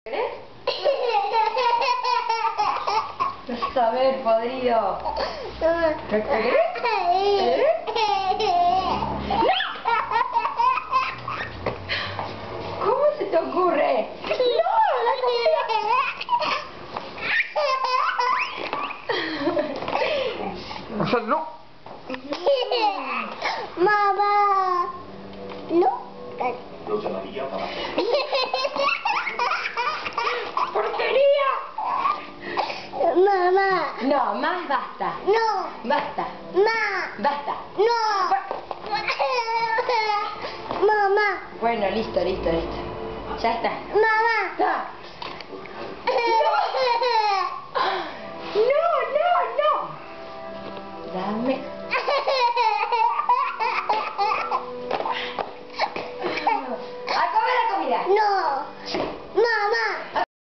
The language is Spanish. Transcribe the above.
¿Querés? Vas a ver, podrido. ¿Qué querés? ¿Cómo se te ocurre? ¡No! ¡La comida! O sea, no. Mamá. No. Lo llamaría para... ¡Porquería! Mamá. No, más basta. No. Basta. Basta. No. Mamá. Bueno, listo. Ya está. Mamá. Ya.